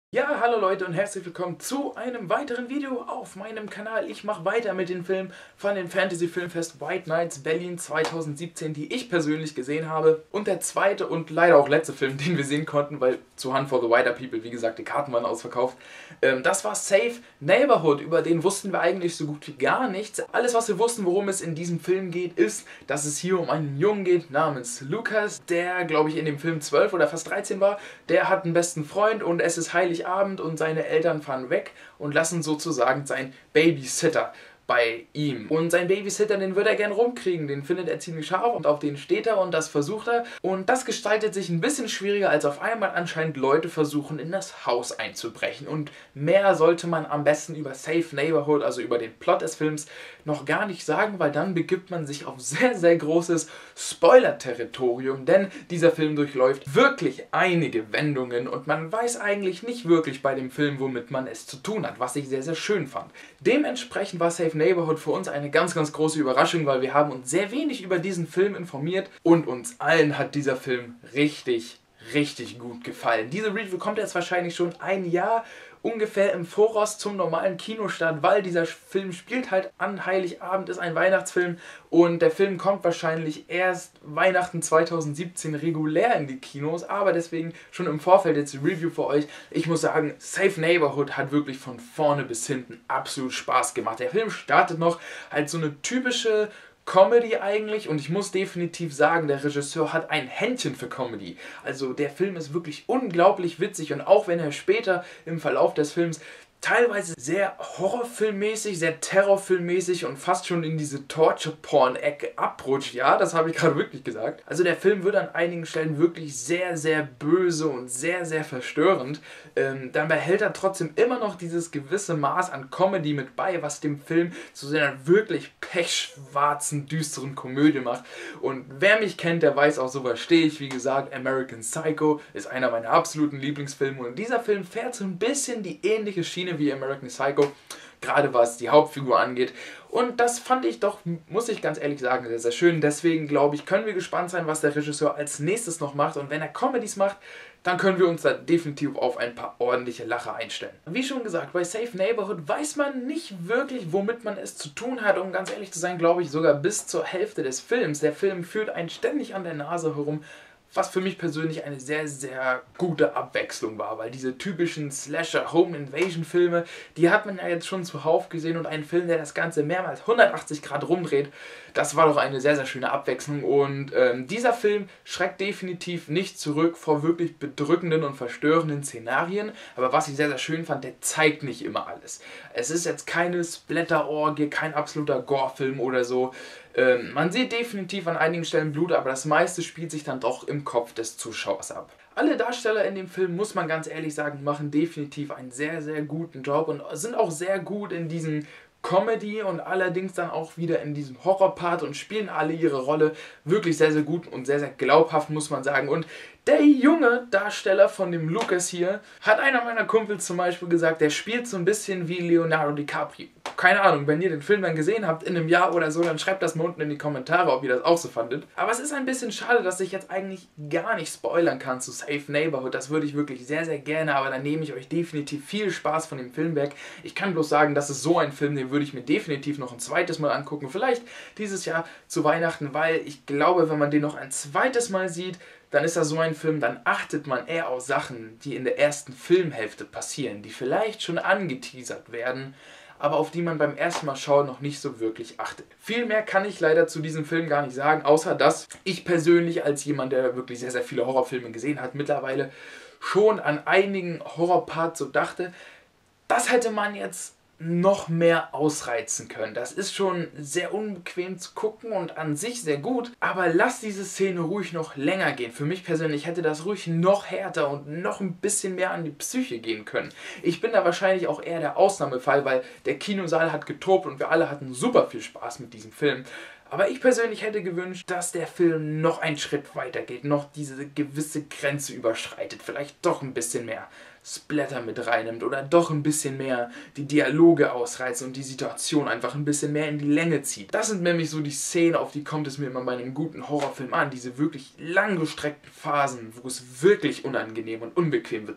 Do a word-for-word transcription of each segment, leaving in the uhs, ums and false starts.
Ja, hallo Leute und herzlich willkommen zu einem weiteren Video auf meinem Kanal. Ich mache weiter mit den Filmen von den Fantasy Filmfest White Nights Berlin zweitausendsiebzehn, die ich persönlich gesehen habe. Und der zweite und leider auch letzte Film, den wir sehen konnten, weil zu Hunt for the Wilder People, wie gesagt, die Karten waren ausverkauft. Ähm, das war Safe Neighborhood, über den wussten wir eigentlich so gut wie gar nichts. Alles, was wir wussten, worum es in diesem Film geht, ist, dass es hier um einen Jungen geht namens Lucas, der, glaube ich, in dem Film zwölf oder fast dreizehn war. Der hat einen besten Freund und es ist Heiligabend. Abend und seine Eltern fahren weg und lassen sozusagen seinen Babysitter bei ihm. Und sein Babysitter, den würde er gern rumkriegen, den findet er ziemlich scharf und auf den steht er und das versucht er. Und das gestaltet sich ein bisschen schwieriger, als auf einmal anscheinend Leute versuchen, in das Haus einzubrechen. Und mehr sollte man am besten über Safe Neighborhood, also über den Plot des Films, noch gar nicht sagen, weil dann begibt man sich auf sehr, sehr großes Spoiler-Territorium, denn dieser Film durchläuft wirklich einige Wendungen und man weiß eigentlich nicht wirklich bei dem Film, womit man es zu tun hat, was ich sehr, sehr schön fand. Dementsprechend war Safe Neighborhood für uns eine ganz, ganz große Überraschung, weil wir haben uns sehr wenig über diesen Film informiert und uns allen hat dieser Film richtig, richtig gut gefallen. Diese Review kommt jetzt wahrscheinlich schon ein Jahr ungefähr im Voraus zum normalen Kinostart, weil dieser Film spielt halt an Heiligabend, ist ein Weihnachtsfilm und der Film kommt wahrscheinlich erst Weihnachten zweitausendsiebzehn regulär in die Kinos, aber deswegen schon im Vorfeld jetzt die Review für euch. Ich muss sagen, Safe Neighborhood hat wirklich von vorne bis hinten absolut Spaß gemacht. Der Film startet noch als so eine typische Comedy eigentlich und ich muss definitiv sagen, der Regisseur hat ein Händchen für Comedy. Also der Film ist wirklich unglaublich witzig und auch wenn er später im Verlauf des Films teilweise sehr horrorfilmmäßig, sehr terrorfilmmäßig und fast schon in diese Torture-Porn-Ecke abrutscht. Ja, das habe ich gerade wirklich gesagt. Also der Film wird an einigen Stellen wirklich sehr, sehr böse und sehr, sehr verstörend. Ähm, dann behält er trotzdem immer noch dieses gewisse Maß an Comedy mit bei, was dem Film zu seiner wirklich pechschwarzen, düsteren Komödie macht. Und wer mich kennt, der weiß auch, sowas stehe ich. Wie gesagt, American Psycho ist einer meiner absoluten Lieblingsfilme und dieser Film fährt so ein bisschen die ähnliche Schiene wie American Psycho, gerade was die Hauptfigur angeht. Und das fand ich doch, muss ich ganz ehrlich sagen, sehr, sehr schön. Deswegen, glaube ich, können wir gespannt sein, was der Regisseur als nächstes noch macht. Und wenn er Comedies macht, dann können wir uns da definitiv auf ein paar ordentliche Lacher einstellen. Wie schon gesagt, bei Safe Neighborhood weiß man nicht wirklich, womit man es zu tun hat. Um ganz ehrlich zu sein, glaube ich, sogar bis zur Hälfte des Films. Der Film führt einen ständig an der Nase herum, was für mich persönlich eine sehr, sehr gute Abwechslung war, weil diese typischen Slasher-Home-Invasion-Filme, die hat man ja jetzt schon zuhauf gesehen und ein Film, der das Ganze mehrmals hundertachtzig Grad rumdreht, das war doch eine sehr, sehr schöne Abwechslung und ähm, dieser Film schreckt definitiv nicht zurück vor wirklich bedrückenden und verstörenden Szenarien, aber was ich sehr, sehr schön fand, der zeigt nicht immer alles. Es ist jetzt keine Splatter-Orgie, kein absoluter Gore-Film oder so. Ähm, man sieht definitiv an einigen Stellen Blut, aber das meiste spielt sich dann doch im Kopf des Zuschauers ab. Alle Darsteller in dem Film, muss man ganz ehrlich sagen, machen definitiv einen sehr, sehr guten Job und sind auch sehr gut in diesem Comedy und allerdings dann auch wieder in diesem Horror-Part und spielen alle ihre Rolle wirklich sehr, sehr gut und sehr, sehr glaubhaft, muss man sagen. Und der junge Darsteller von dem Lucas hier, hat einer meiner Kumpels zum Beispiel gesagt, der spielt so ein bisschen wie Leonardo DiCaprio. Keine Ahnung, wenn ihr den Film dann gesehen habt in einem Jahr oder so, dann schreibt das mal unten in die Kommentare, ob ihr das auch so fandet. Aber es ist ein bisschen schade, dass ich jetzt eigentlich gar nicht spoilern kann zu Safe Neighborhood. Das würde ich wirklich sehr, sehr gerne, aber dann nehme ich euch definitiv viel Spaß von dem Film weg. Ich kann bloß sagen, das ist so ein Film, den würde ich mir definitiv noch ein zweites Mal angucken. Vielleicht dieses Jahr zu Weihnachten, weil ich glaube, wenn man den noch ein zweites Mal sieht, dann ist das so ein Film, dann achtet man eher auf Sachen, die in der ersten Filmhälfte passieren, die vielleicht schon angeteasert werden, aber auf die man beim ersten Mal schauen noch nicht so wirklich achtet. Viel mehr kann ich leider zu diesem Film gar nicht sagen, außer dass ich persönlich als jemand, der wirklich sehr, sehr viele Horrorfilme gesehen hat, mittlerweile schon an einigen Horrorparts so dachte, das hätte man jetzt noch mehr ausreizen können. Das ist schon sehr unbequem zu gucken und an sich sehr gut, aber lasst diese Szene ruhig noch länger gehen. Für mich persönlich hätte das ruhig noch härter und noch ein bisschen mehr an die Psyche gehen können. Ich bin da wahrscheinlich auch eher der Ausnahmefall, weil der Kinosaal hat getobt und wir alle hatten super viel Spaß mit diesem Film. Aber ich persönlich hätte gewünscht, dass der Film noch einen Schritt weiter geht, noch diese gewisse Grenze überschreitet, vielleicht doch ein bisschen mehr Splatter mit reinnimmt oder doch ein bisschen mehr die Dialoge ausreizt und die Situation einfach ein bisschen mehr in die Länge zieht. Das sind nämlich so die Szenen, auf die kommt es mir immer bei einem guten Horrorfilm an, diese wirklich langgestreckten Phasen, wo es wirklich unangenehm und unbequem wird zu gucken.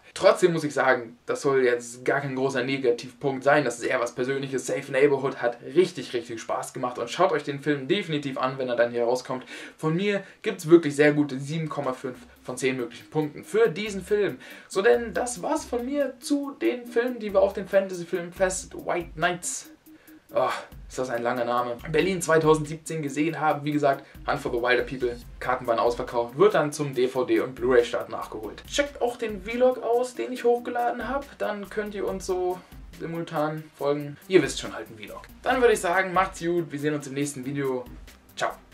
Trotzdem muss ich sagen, das soll jetzt gar kein großer Negativpunkt sein. Das ist eher was Persönliches. Safe Neighborhood hat richtig, richtig Spaß gemacht. Und schaut euch den Film definitiv an, wenn er dann hier rauskommt. Von mir gibt es wirklich sehr gute sieben Komma fünf von zehn möglichen Punkten für diesen Film. So, denn das war's von mir zu den Filmen, die wir auf dem Fantasy Filmfest White Nights, oh, ist das ein langer Name, Berlin zweitausendsiebzehn gesehen haben. Wie gesagt, Hunt for the Wilder People, Karten waren ausverkauft, wird dann zum D V D und Blu-ray-Start nachgeholt. Checkt auch den Vlog aus, den ich hochgeladen habe, dann könnt ihr uns so simultan folgen. Ihr wisst schon, halt ein Vlog. Dann würde ich sagen, macht's gut, wir sehen uns im nächsten Video. Ciao.